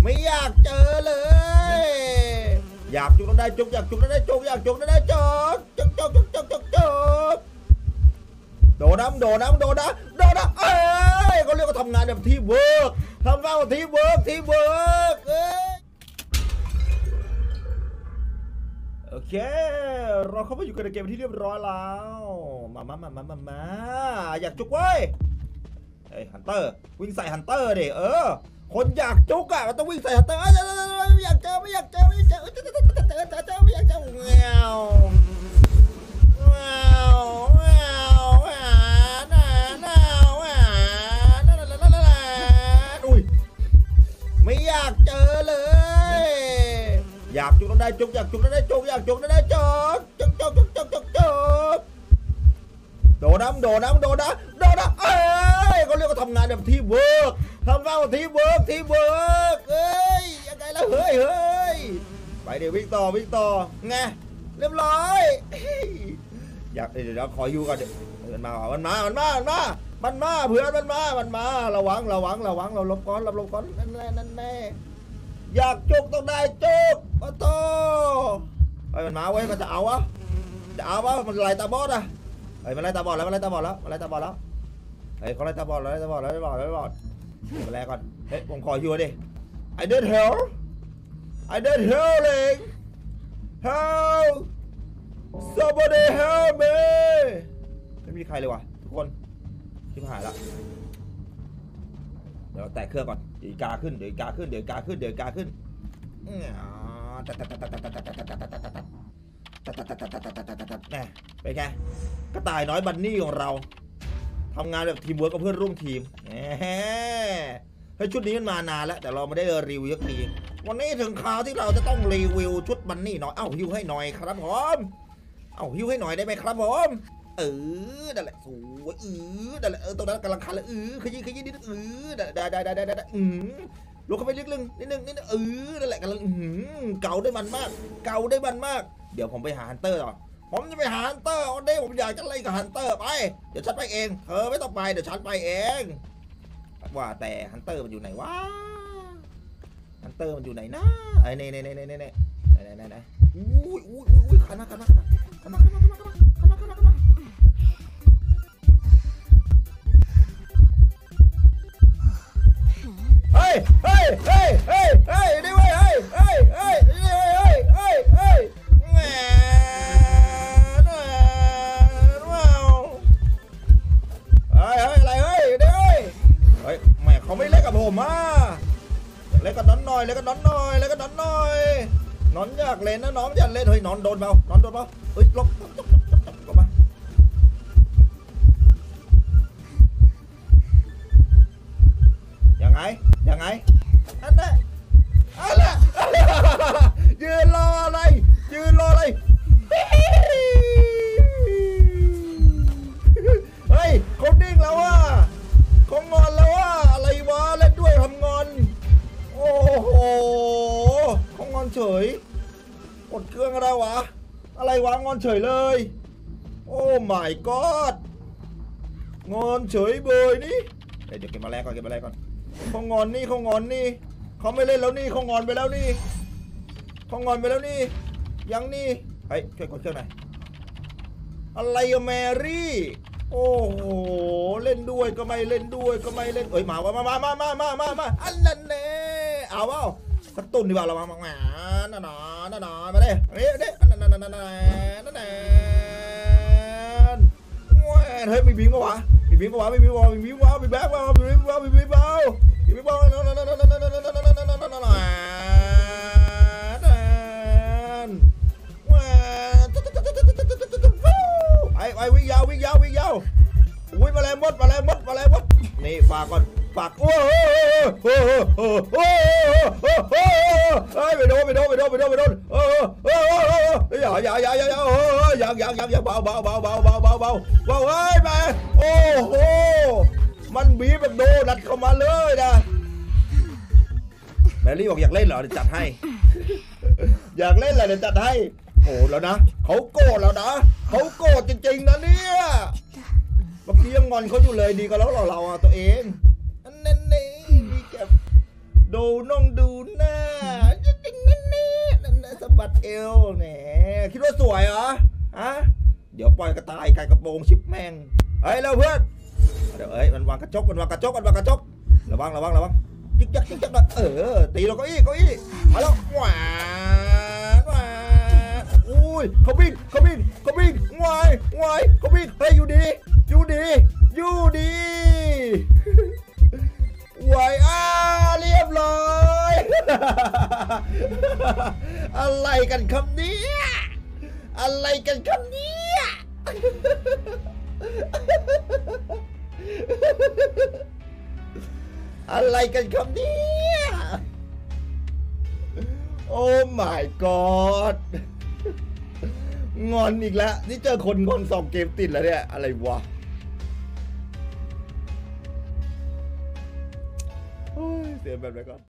ไม่อยากเจอเลยอยากจุกต้องได้จุกอยากจุกต้องได้จุกอยากจุกต้องได้จุกจุกโดนน้ำเอ้ยเขาเรียกว่าทำงานแบบทีมเวิร์กทำงานแบบทีมเวิร์กโอเคเราเข้ามาอยู่กันในเกมที่เรียบร้อยแล้วมาอยากจุกเว้ยเฮ้ยฮันเตอร์วิ่งใส่ฮันเตอร์ดิคนอยากจุกอะมันต้องวิ่งใส่ฮันเตอร์ไม่อยากเจอไม่อยากเจอเลยอยากจุกต้องได้จุกอยากจุกต้องได้จุกอยากจุกต้องได้จุกโดนน้ำเอ้ยเขาเรียกว่าทำงานแบบทีมเวิร์กทำงานแบบทีมเวิร์กยังไงล่ะเฮ้ยไปเดี๋ยววิ่งต่อไงเรียบร้อยอยากเดี๋ยวขออยู่ก่อนเดี๋ยวมันมาเพื่อนมันมาระวังเราลบก้อนนั่นแน่อยากจุกต้องได้จุกโอ้โตไอ้มันมาเว้ยมันจะเอาวะมันไล่ตาบอดอะเฮ้ยมันไล่ตาบอดแล้วเฮ้ยเขาไล่ตาบอดแล้วมาแลกก่อนเฮ้ยผมขออยู่ดิ I need help healing help somebody help me ไม่มีใครเลยว่ะทุกคนชิบหายละเดี๋ยวแตะเครื่องก่อนเดี๋ยวกาขึ้นแน่เป็นไงกระต่ายน้อยบันนี่ของเราทำงานแบบทีมเวิร์กกับเพื่อนร่วมทีมให้ชุดนี้มันมานานแล้วแต่เราไม่ได้รีวิวสักทีวันนี้ถึงคราวที่เราจะต้องรีวิวชุดบันนี่หน่อยฮิวให้หน่อยครับผมฮิวให้หน่อยได้ไหมครับผมนั่นแหละสวยนั่นแหละตรงนั้นกำลังคันเลยขยี้นิดได้ลุกเข้าไปนิดนึงนั่นแหละกำลังเก่าได้มันมากเดี๋ยวผมไปหาฮันเตอร์ต่อผมจะไปหาฮันเตอร์วันนี้ผมอยากจะไล่กับฮันเตอร์ไปเดี๋ยวฉันไปเองเธอไม่ต้องไปเดี๋ยวฉันไปเองว่าแต่ฮันเตอร์มันอยู่ไหนวะฮันเตอร์มันอยู่ไหนนะไอ้เน่อุ้ยขันมาเฮ้ยนี่เว้ยเฮ้ยแหมอะไรเฮ้ยแหมเขาไม่เล่นกับผมเล่นกับน้องหน่อยน้องอยากเล่นนะน้องอยากเล่นเฮ้ยน้องโดนเปล่าเฮ้ยลบมายังไงอันนั้นยืนรออะไรเฮ้ยเขานิ่งแล้วว่ะเขางอนแล้วว่ะอะไรวะเล่นด้วยทำงอนโอ้โหเขางอนเฉยกดเครื่องอะไรวะงอนเฉยเลยโอ้ my god งอนเฉยเบยนี่เดี๋ยวเก็บมาแลกก่อนเขางอนนี่เขาไม่เล่นแล้วนี่เขางอนไปแล้วนี่ยังนี่เฮ้ยช่วยกดเครื่องหน่อยอะไรอะแมรี่โอ้โหเล่นด้วยก็ไม่เล่นเอ้ยมาอันนั้นแน่เอาเปล่ากระตุ้นดีกว่าเรามานั่นมาเลยนี่เฮ้ยมีบิงปะวะมีแบ็คปะมีแบ็คไอ้วิ่งยาวอุ้ยมาแรงมดนี่ฝากก่อนโอ้โหไปโดนอย่าเบาเฮ้ยแม่โอ้โหมันบีบแบบโดนัดเข้ามาเลยนะแมรี่บอกอยากเล่นเหรอเดี๋ยวจัดให้อยากเล่นอะไรเดี๋ยวจัดให้โอ้แล้วนะเขาโกรธแล้วนะเขาโกรธจริงๆนะเนี่ยเมื่อกี้ยังงอนเขาอยู่เลยดีก็แล้วเราตัวเองอันนั้นนี่มีแกดูน้องดูนะเอวแหนคิดว่าสวยเหรอฮะเดี๋ยวปล่อยกระต่ายไก่กระโปรงชิปแม่งเฮ้ยแล้วเพื่อนเดี๋ยวมันวางกระจกระวังยึกยักตีเราเก้าอี้มาแล้วหวานอุ้ยเขาบินวายเขาบินเฮ้ยอยู่ดีวายเรียบร้อยอะไรกันครับเนี่ยอะไรกันครับเนี่ยโอ้ my god งอนอีกแล้วนี่เจอคนงอน2 เกมติดแล้วเนี่ยอะไรวะเสียแบบไหนก่อน